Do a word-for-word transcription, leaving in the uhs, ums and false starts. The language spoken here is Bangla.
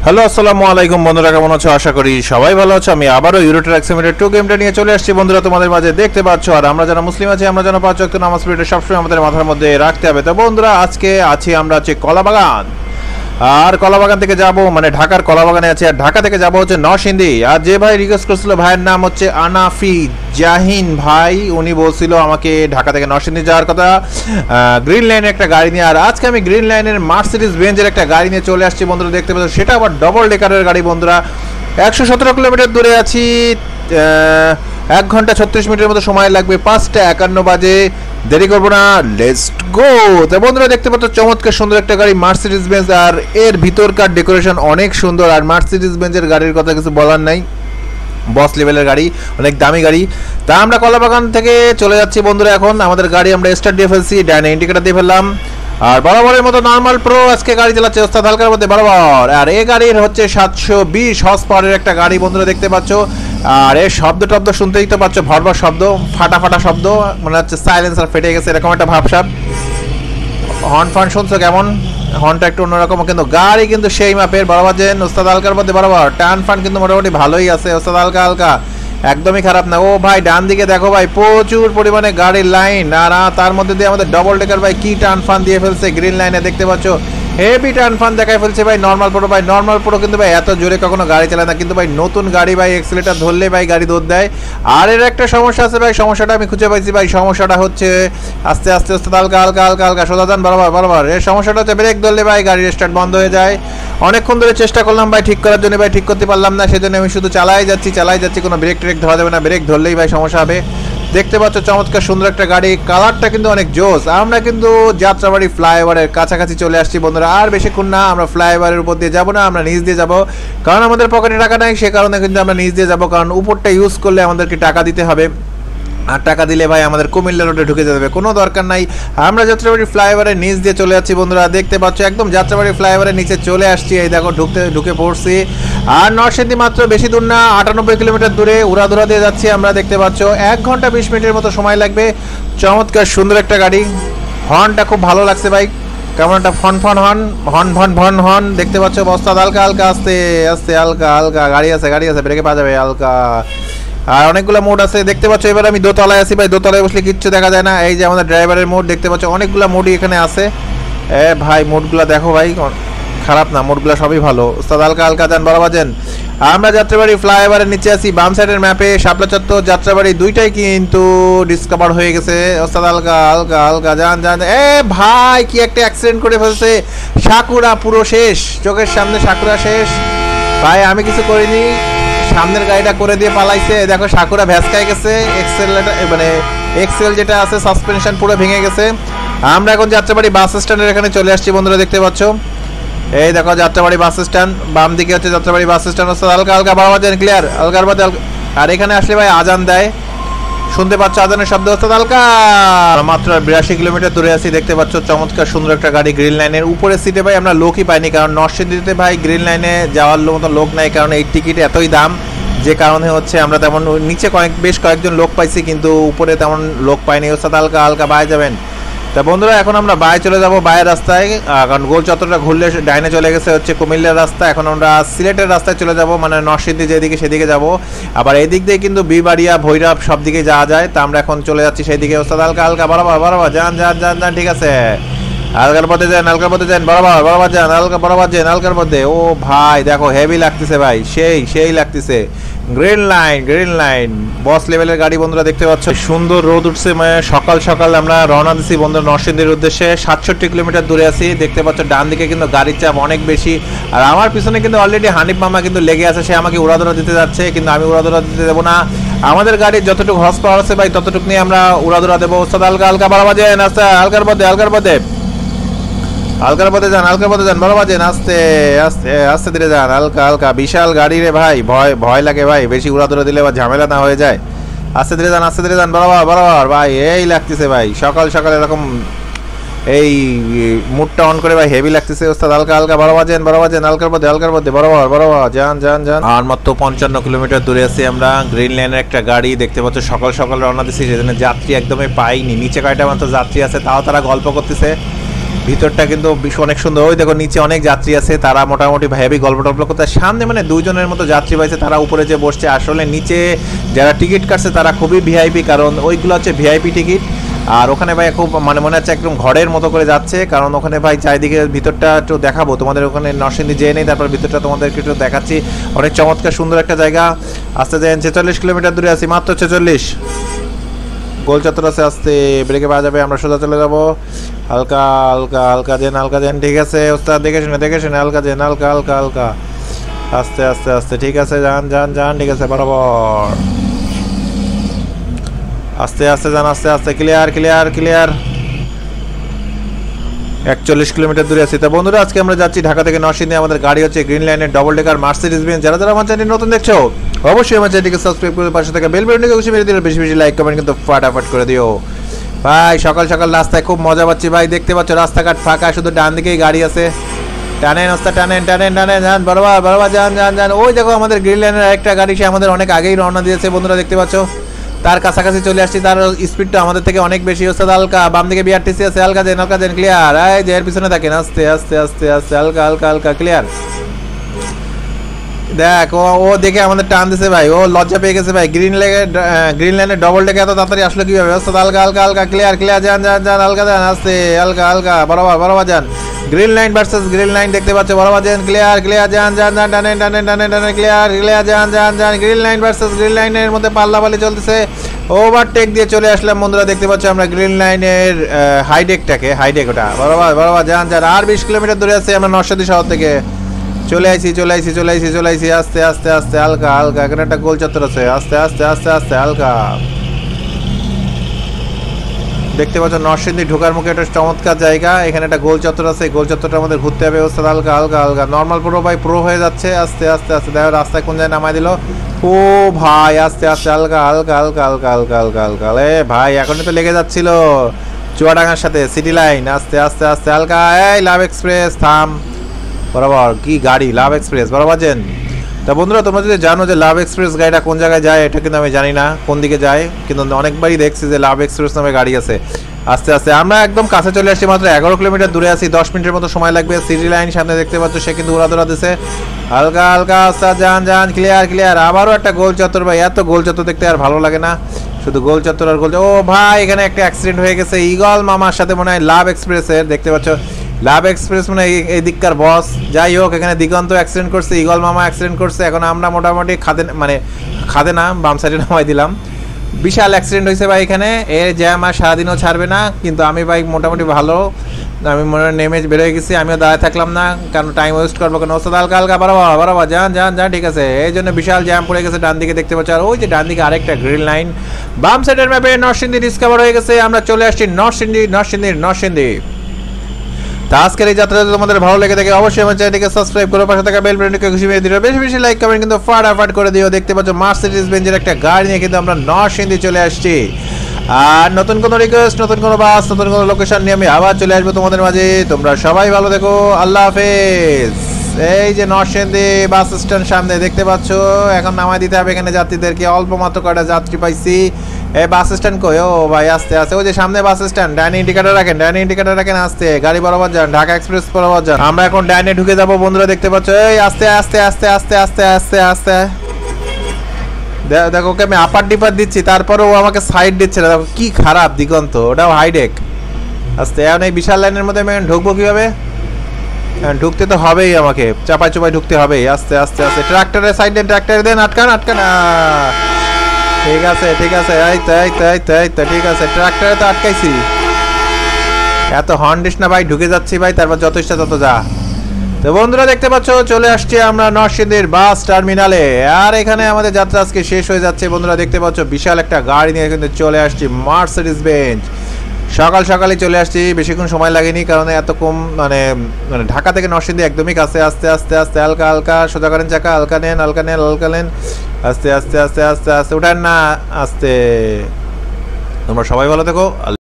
হ্যালো আসসালামু আলাইকুম বন্ধুরা, কেমন আছো? আশা করি সবাই ভালো আছো। আমি আবারও ইউরো ট্রাক সিমিউলেটর টু গেমটা নিয়ে চলে আসছি বন্ধুরা তোমাদের মাঝে। দেখতে পাচ্ছ, আর আমরা যারা মুসলিম আছি, আমরা যেন পাঁচ ওয়াক্ত নামাজ পড়ে সবসময় আমাদের মাথার মধ্যে রাখতে হবে। তো বন্ধুরা, আজকে আছি আমরা হচ্ছে কলাবাগান, আর কলাবাগান থেকে যাব মানে ঢাকার কলাবাগানে আছে, আর ঢাকা থেকে যাব হচ্ছে নরসিংদী। আর যে ভাই রিকোয়েস্ট করছিল, ভাইয়ের নাম হচ্ছে আনাফি জাহিন ভাই, উনি বলছিল আমাকে ঢাকা থেকে নরসিংদী যাওয়ার কথা গ্রিন লাইনের একটা গাড়ি নিয়ে। আর আজকে আমি গ্রিন লাইনের মার্সিডিজ বেঞ্জের একটা গাড়ি নিয়ে চলে আসছি বন্ধুরা। দেখতে পাচ্ছ, সেটা আবার ডবল ডেকারের গাড়ি বন্ধুরা। একশো সতেরো কিলোমিটার দূরে আছি, এক ঘন্টা ছত্রিশ মিনিটের মতো সময় লাগবে, পাঁচটা একান্ন বাজে। দেরি করবো না, লেটস গো। তো বন্ধুরা দেখতে পাচ্ছ, চমৎকার সুন্দর একটা গাড়ি মার্সিডিজ বেঞ্জ, আর এর ভিতরকার ডেকোরেশন অনেক সুন্দর। আর মার্সিডিজ বেঞ্জের গাড়ির কথা কিছু বলার নাই, বস লেভেলের গাড়ি, অনেক দামি গাড়ি। তা আমরা কলাবাগান থেকে চলে যাচ্ছি বন্ধুরা। এখন আমাদের গাড়ি আমরা স্টার্ট দিয়ে ফেলছি, ডাইনে ইন্ডিকেটার দিয়ে ফেললাম, আর বরাবরের মতো নর্মাল প্রো আজকে গাড়ি চালাচ্ছে ওস্তাদ হালকার মধ্যে বরাবর। আর এই গাড়ির হচ্ছে সাতশো বিশ হর্স পাওয়ারের একটা গাড়ি বন্ধুরা, দেখতে পাচ্ছ। আর এর শব্দ টব্দ শুনতেই তো পাচ্ছ, ভরভর শব্দ, ফাটা ফাটা শব্দ, মনে হচ্ছে সাইলেন্সার ফেটে গেছে, এরকম একটা ভাবসাব। হর্ন ফান শুনছো কেমন? হর্নটা একটু অন্যরকম, কিন্তু গাড়ি কিন্তু সেই মাপের বরাবর। যে ওস্তাদ হালকার মধ্যে বরাবর টান ফান কিন্তু মোটামুটি ভালোই আছে ওস্তাদ হালকা হালকা, একদমই খারাপ না। ও ভাই ডান দিকে দেখো ভাই, প্রচুর পরিমাণে গাড়ির লাইন, আর তার মধ্যে দিয়ে আমাদের ডবল ডেকার ভাই কি টান ফান দিয়ে ফেলছে গ্রিন লাইনে, দেখতে পাচ্ছ হেভি টান ফান দেখাই ফেলছে ভাই। নর্মাল প্রো ভাই, নর্মাল প্রো কিন্তু ভাই এত জোরে কখনো গাড়ি চালায় না, কিন্তু ভাই নতুন গাড়ি ভাই এক্সিলেটার ধরলে ভাই গাড়ি দৌড় দেয়। আর এর একটা সমস্যা আছে ভাই, সমস্যাটা আমি খুঁজে পাইছি ভাই। সমস্যাটা হচ্ছে আস্তে আস্তে আস্তে হালকা হালকা হালকা হালকা সোজা যান বরাবর বরাবর। এর সমস্যাটা হচ্ছে ব্রেক ধরলে ভাই গাড়ির স্টার্ট বন্ধ হয়ে যায়। অনেকক্ষণ ধরে চেষ্টা করলাম ভাই ঠিক করার জন্য, ভাই ঠিক করতে পারলাম না, সেজন্য আমি শুধু চালাই যাচ্ছি চালাই যাচ্ছি, কোনো ব্রেক ট্রেক ধরা যাবে না, ব্রেক ধরলেই ভাই সমস্যা হবে। দেখতে পাচ্ছ চমৎকার সুন্দর একটা গাড়ি, কালারটা কিন্তু অনেক জোস। আমরা কিন্তু যাত্রাবাড়ি ফ্লাইওভারের কাছাকাছি চলে আসছি বন্ধুরা। আর বেশিক্ষণ না, আমরা ফ্লাইওভারের উপর দিয়ে যাবো না, আমরা নিচ দিয়ে যাব, কারণ আমাদের পকেটে টাকা নাই, সে কারণে কিন্তু আমরা নিচ দিয়ে যাবো, কারণ উপরটা ইউজ করলে আমাদেরকে টাকা দিতে হবে, আর টাকা দিলে ভাই আমাদের কুমিল্লা রোডে ঢুকে যাবে, কোনো দরকার নাই। আমরা যাত্রাবাড়ি ফ্লাইওভারের নিচ দিয়ে চলে যাচ্ছি বন্ধুরা। দেখতে পাচ্ছ একদম যাত্রাবাড়ি ফ্লাইওভারের নিচে চলে আসছি, এই দেখো ঢুকতে ঢুকে পড়ছি। আর নরসিংদী মাত্র বেশি দূর না, আটানব্বই কিলোমিটার দূরে উড়াধুরা দিয়ে যাচ্ছি আমরা। দেখতে পাচ্ছ এক ঘন্টা বিশ মিনিটের মতো সময় লাগবে। চমৎকার সুন্দর একটা গাড়ি, হর্নটা খুব ভালো লাগছে ভাই, কেমন একটা ফন ফন হর্ন, হর্ন ভন ভন হর্ন। দেখতে পাচ্ছ বস্তা হালকা হালকা আস্তে আস্তে হালকা হালকা গাড়ি আছে গাড়ি আছে ব্রেকে পা যাবে হালকা। আর অনেকগুলো মোড আছে দেখতে পাচ্ছ। এবার আমি দোতলায় আছি ভাই, দোতলায় বসলে কিচ্ছু দেখা যায় না। এই যে আমাদের ড্রাইভারের মোড দেখতে পাচ্ছ, অনেকগুলো মোডই এখানে আছে। এ ভাই মোডগুলো দেখো ভাই, খারাপ না, মোডগুলো সবই ভালো। ওস্তাদ হালকা হালকা যান বরাবর যান। আমরা যাত্রাবাড়ি ফ্লাইওভারের নিচে আছি, বাম সাইডের ম্যাপে শাপলা চত্বর যাত্রাবাড়ি দুইটাই কিন্তু ডিসকভার হয়ে গেছে। ওস্তাদ হালকা হালকা হালকা যান যান। এ ভাই কি একটা অ্যাক্সিডেন্ট করে ফেলছে, সাকুরা পুরো শেষ, চোখের সামনে সাকুরা শেষ ভাই। আমি কিছু করিনি, সামনের গাড়িটা করে দিয়ে পালাইছে। দেখো সাকুরা ভ্যাসকায় গেছে, এক্সেল মানে এক্সেল যেটা আছে সাসপেনশন পুরো ভেঙে গেছে। আমরা এখন যাত্রাবাড়ি বাস স্ট্যান্ডের এখানে চলে আসছি বন্ধুরা, দেখতে পাচ্ছ। এই দেখো যাত্রাবাড়ি বাস স্ট্যান্ড, বাম দিকে হচ্ছে যাত্রাবাড়ি বাস স্ট্যান্ড। হালকা হালকা বারো বাজেন ক্লিয়ার, হালকার মধ্যে। আর এখানে আসলে ভাই আজান দেয়, শুনতে পাচ্ছ আজানের শব্দ হচ্ছে হালকা। মাত্র বিরাশি কিলোমিটার দূরে আছি, দেখতে পাচ্ছ চমৎকার সুন্দর একটা গাড়ি গ্রিন লাইনের উপরে সিটে ভাই। আমরা লোকই পাইনি, কারণ নরসিংদীতে ভাই গ্রিন লাইনে যাওয়ার মতো লোক নাই, কারণ এই টিকিট এতই দাম, যে কারণে হচ্ছে আমরা তেমন নিচে কয়েক বেশ কয়েকজন লোক পাইছি, কিন্তু উপরে তেমন লোক পাইনি। ওস্তাদ হালকা হালকা বাই যাবেন। তা বন্ধুরা এখন আমরা বাই চলে যাব, বাইরের রাস্তায়, কারণ গোল চত্বরটা ঘুরলে ডাইনে চলে গেছে হচ্ছে কুমিল্লার রাস্তা। এখন আমরা সিলেটের রাস্তায় চলে যাব, মানে নরসিংদী যেদিকে সেদিকে যাব। আবার এই দিক দিয়ে কিন্তু বিবাড়িয়া ভৈরব সব দিকে যাওয়া যায়, তা আমরা এখন চলে যাচ্ছি সেই দিকে। ওস্তাদ হালকা হালকা বরাবর বরাবর যান যান যান যান, ঠিক আছে। হালকার পথে যান, হালকার পথে যান, বরাবর বরাবর যান, হালকা বরাবর যান হালকার মধ্যে। ও ভাই দেখো হেভি লাগতেছে ভাই, সেই সেই লাগতেছে। Green line green line boss লেভেলের গাড়ি বন্ধুরা, দেখতে পাচ্ছ সুন্দর রোদ উঠছে, মানে সকাল সকাল আমরা রওনা দিচ্ছি বন্ধুরা নরসিংদীর উদ্দেশ্যে। সাতষট্টি কিলোমিটার দূরে আছি, দেখতে পাচ্ছ ডান দিকে কিন্তু গাড়ির চাপ অনেক বেশি। আর আমার পিছনে কিন্তু অলরেডি হানিফ মামা কিন্তু লেগে আছে, সে আমাকে উড়াধুরা দিতে যাচ্ছে, কিন্তু আমি উড়াধুরা দিতে দেবো না। আমাদের গাড়ির যতটুকু হর্স পাওয়ার আছে ভাই ততটুকু নিয়ে আমরা উড়াধুরা দেবো। ওস্তাদ হালকা হালকা বাড়াবা যায় আস্তে, হালকার মধ্যে হালকার মধ্যে হালকার পথে যান, হালকার পথে যান, বরাবর যান, আস্তে আস্তে আস্তে ধীরে যান, হালকা হালকা। বিশাল গাড়ি রে ভাই, ভয় ভয় লাগে ভাই, বেশি উড়াধুরা দিলে বা ঝামেলা না হয়ে যায়। আস্তে ধীরে যান, আস্তে ধীরে যান, বরাবর বরাবর ভাই। এই লাগতেছে ভাই সকাল সকাল এরকম এই মুডটা অন করে ভাই হেভি লাগতেছে। ওস্তাদ হালকা হালকা বরাবর যান, বরাবর যান, হালকার মধ্যে হালকার মধ্যে বরাবর বরাবর যান যান যান। আর মাত্র পঞ্চান্ন কিলোমিটার দূরে আছি আমরা, গ্রিন লাইনের একটা গাড়ি দেখতে পাচ্ছ। সকাল সকাল রওনা দিচ্ছি, সেজন্য যাত্রী একদমই পাইনি, নিচে কয়টা মাত্র যাত্রী আছে, তাও তারা গল্প করতেছে। ভিতরটা কিন্তু অনেক সুন্দর। ওই দেখো নিচে অনেক যাত্রী আছে, তারা মোটামুটি হেভি গল্প টল্প করতে। সামনে মানে দুইজনের মতো যাত্রী পাইছে, তারা উপরে যে বসছে। আসলে নিচে যারা টিকিট কাটছে তারা খুবই ভিআইপি, কারণ ওইগুলো হচ্ছে ভিআইপি টিকিট। আর ওখানে ভাই খুব মানে মনে হচ্ছে একদম ঘরের মতো করে যাচ্ছে, কারণ ওখানে ভাই চারিদিকে ভিতরটা একটু দেখাবো তোমাদের। ওখানে নরসিংদী যেয়ে নেই, তারপর ভিতরটা তোমাদেরকে একটু দেখাচ্ছি। অনেক চমৎকার সুন্দর একটা জায়গা। আস্তে যাই, ছেচল্লিশ কিলোমিটার দূরে আছি, মাত্র ছেচল্লিশ। গোল চত্বর আছে, আস্তে ব্রেকে পাওয়া যাবে, আমরা সোজা চলে যাবো। হালকা হালকা হালকা দেন, হালকা দেন, ঠিক আছে ওস্তাদ, দেখে শুনে দেখে শুনে হালকা দেন, হালকা হালকা হালকা, আস্তে আস্তে আস্তে, ঠিক আছে যান যান যান, ঠিক আছে বরাবর, আস্তে আস্তে যান, আস্তে আস্তে, ক্লিয়ার ক্লিয়ার ক্লিয়ার। একচল্লিশ কিলোমিটার দূরে আছি। তা বন্ধুরা, আজকে আমরা যাচ্ছি ঢাকা থেকে নরসিংদী। আমাদের গাড়ি হচ্ছে গ্রিন লাইনের ডবল ডেকার মার্সিডিজ বেঞ্জ। যারা যারা আমার চ্যানেল নতুন দেখছো অবশ্যই আমার চ্যানেলটিকে সাবস্ক্রাইব করে পাশে থাকা বেল বাটনটিকে অবশ্যই মেরে দিও, বেশি বেশি লাইক কমেন্ট কিন্তু ফাটাফাট করে দিও ভাই। সকাল সকাল রাস্তায় খুব মজা পাচ্ছি ভাই, দেখতে পাচ্ছ রাস্তাঘাট ফাঁকা, শুধু ডান দিকেই গাড়ি আছে। টানেন রাস্তা, টানেন টানেন টানেন, যান বরাবর বরাবর, যান যান যান। ওই দেখো আমাদের গ্রিন লাইনের একটা গাড়ি, সে আমাদের অনেক আগেই রওনা দিয়েছে বন্ধুরা, দেখতে পাচ্ছ। তার কাছাকাছি চলে আসছি, তার স্পিডটা আমাদের থেকে অনেক বেশি হচ্ছে। হালকা বাম দিকে বিআরটিসি আছে, হালকা দেন হালকা দেন, ক্লিয়ার। এই যে এর পিছনে থাকেন, আস্তে আস্তে আস্তে আস্তে, হালকা হালকা হালকা, ক্লিয়ার। দেখ ও ও দেখে আমাদের টান দিছে ভাই, ও লজ্জা পেয়ে গেছে ভাই। গ্রিন লেগে গ্রিন লাইনে ডবল ডেকে এত তাড়াতাড়ি আসলে কিভাবে? হালকা হালকা হালকা, ক্লিয়ার ক্লিয়ার, যান যান যান, হালকা যান, আস্তে হালকা হালকা, বরাবর বরাবর যান। Green line versus green line দেখতে পাচ্ছ, বরাবর যান, ক্লিয়ার ক্লিয়ার, যান যান যান, টানেন টানেন টানেন টানেন, ক্লিয়ার ক্লিয়ার, যান যান যান। গ্রিন লাইন ভার্সেস গ্রিন লাইনের মধ্যে পাল্লাপাল্লি চলতেছে। ওভারটেক দিয়ে চলে আসলাম বন্ধুরা, দেখতে পাচ্ছ আমরা গ্রিন লাইনের হাইডেকটাকে, হাইডেক ওটা, বরাবর বরাবর যান যান। আর বিশ কিলোমিটার দূরে আছে আমরা নরসিংদী শহর থেকে। চলে আইসি চলে আইসি চলে আইসি চলে আইসি, আস্তে আস্তে আস্তে, হালকা হালকা। এখানে একটা গোল চত্বর আছে, আস্তে আস্তে আস্তে আস্তে, হালকা। দেখতে পাচ্ছ নরসিংদী ঢোকার মুখে একটা চমৎকার জায়গা, এখানে একটা গোল চত্বর আছে। গোল চত্বরটা আমাদের ঘুরতে হবে, অবস্থা হালকা হালকা হালকা। নর্মাল প্রো ভাই প্রো হয়ে যাচ্ছে, আস্তে আস্তে আস্তে। দেখো রাস্তায় কোন জায়গায় নামাই দিল, ও ভাই আস্তে আস্তে, হালকা হালকা হালকা হালকা হালকা হালকা হালকা। এ ভাই এখনই তো লেগে যাচ্ছিল চুয়াডাঙ্গার সাথে সিটি লাইন, আস্তে আস্তে আস্তে হালকা। এই লাভ এক্সপ্রেস থাম, বরাবর কি গাড়ি, লাভ এক্সপ্রেস বরাবর যেন। তা বন্ধুরা, তোমরা যদি জানো যে লাভ এক্সপ্রেস গাড়িটা কোন জায়গায় যায়, এটা কিন্তু আমি জানি না কোন দিকে যায়, কিন্তু অনেকবারই দেখছি যে লাভ এক্সপ্রেস নামে গাড়ি আছে। আস্তে আস্তে আমরা একদম কাছে চলে আসছি, মাত্র এগারো কিলোমিটার দূরে আছি, দশ মিনিটের মতো সময় লাগবে। সিটি লাইন সামনে দেখতে পাচ্ছ, সে কিন্তু উড়াদৌড়া দিছে, হালকা হালকা, আস্তে যান যান, ক্লিয়ার ক্লিয়ার। আবারও একটা গোল চত্বর ভাই, এত গোল চত্বর দেখতে আর ভালো লাগে না, শুধু গোল চত্বর আর গোল। ও ভাই এখানে একটা অ্যাক্সিডেন্ট হয়ে গেছে ঈগল মামার সাথে, মনে হয় লাভ এক্সপ্রেসের। দেখতে পাচ্ছ লাভ এক্সপ্রেস মানে এই দিককার বস। যাই হোক, এখানে দিগন্ত অ্যাক্সিডেন্ট করছে, ঈগল মামা অ্যাক্সিডেন্ট করছে। এখন আমরা মোটামুটি খাদে মানে খাদে না, বাম সাইডে নামাই দিলাম। বিশাল অ্যাক্সিডেন্ট হয়েছে ভাই এখানে, এর জ্যাম আর সারাদিনও ছাড়বে না। কিন্তু আমি ভাই মোটামুটি ভালো, আমি মনে হয় নেমে বেরোয় গেছি, আমিও দাঁড়ায় থাকলাম না, কারণ টাইম ওয়েস্ট করবো কেন। ওস্তাদ হালকা হালকা, বরাবর বরাবর, যান যান যান, ঠিক আছে। এই জন্য বিশাল জ্যাম পড়ে গেছে ডান দিকে, দেখতে পাচ্ছ। আর ওই যে ডান দিকে আরেকটা গ্রিন লাইন, বাম সাইডের ম্যাপে নরসিংদী ডিসকভার হয়ে গেছে। আমরা চলে আসছি নরসিংদী, নরসিংদী নরসিংদী। তা আজকের এই যাত্রাটা তোমাদের ভালো লেগে থাকে অবশ্যই আমার চ্যানেলটিকে সাবস্ক্রাইব করে পাশে থাকা বেল বাটনটিকে খুশি মেরে দিও, বেশি বেশি লাইক কমেন্ট কিন্তু ফাটাফাট করে দিও। দেখতে পাচ্ছ মার্সিডিজ বেঞ্জের একটা গাড়ি নিয়ে কিন্তু আমরা নরসিংদী চলে আসছি। আর নতুন কোনো রিকোয়েস্ট, নতুন কোনো বাস, নতুন কোনো লোকেশন নিয়ে আমি আবার চলে আসবো তোমাদের মাঝে। তোমরা সবাই ভালো দেখো, আল্লাহ হাফেজ। এই যে নরসিংদী বাস স্ট্যান্ড সামনে দেখতে পাচ্ছ, এখন নামাই দিতে হবে এখানে যাত্রীদেরকে। অল্প মাত্র কয়টা যাত্রী পাইছি। এই বাস স্ট্যান্ড কই? ও ভাই আস্তে আস্তে, ওই যে সামনে বাস স্ট্যান্ড, ডাইনে ইন্ডিকেটর রাখেন, ডাইনে ইন্ডিকেটর রাখেন, আস্তে গাড়ি বরাবর যান, ঢাকা এক্সপ্রেস বরাবর যান। আমরা এখন ডাইনে ঢুকে যাবো বন্ধুরা, দেখতে পাচ্ছ। এই আস্তে আস্তে আস্তে আস্তে আস্তে আস্তে আস্তে, দেখো ওকে আমি আপার ডিপার দিচ্ছি, তারপরে ও আমাকে সাইড দিচ্ছে না। দেখো কি খারাপ দিগন্ত, ওটাও হাইডেক। আস্তে, এখন এই বিশাল লাইনের মধ্যে আমি ঢুকবো কিভাবে? ঢুকতে তো হবেই, আমাকে চাপাই চুপাই ঢুকতে হবেই। আস্তে আস্তে আস্তে, ট্রাক্টরের সাইড দেন, ট্রাক্টর দেন, আটকান আটকান। ঠিক আছে ঠিক আছে, এই তো এই তো এই তো এই তো, ঠিক আছে। ট্রাক্টরে তো আটকাইছি, এত হর্ন দিস না ভাই, ঢুকে যাচ্ছি ভাই, তারপর যত ইচ্ছা তত যা। তো বন্ধুরা দেখতে পাচ্ছ, চলে আসছি আমরা নরসিংদীর বাস টার্মিনালে। আর এখানে আমাদের যাত্রা আজকে শেষ হয়ে যাচ্ছে বন্ধুরা, দেখতে পাচ্ছ বিশাল একটা গাড়ি নিয়ে কিন্তু চলে আসছি, মার্সিডিজ বেঞ্জ। সকাল সকালে চলে আসছি, বেশিক্ষণ সময় লাগেনি, কারণ এত কম মানে মানে ঢাকা থেকে নরসিংদী একদমই কাছে। আস্তে আস্তে আস্তে, হালকা হালকা, সোজা করেন চাকা, হালকা নেন হালকা নেন হালকা নেন, আস্তে আস্তে আস্তে আস্তে আস্তে, উঠান না, আস্তে। তোমরা সবাই ভালো থেকো।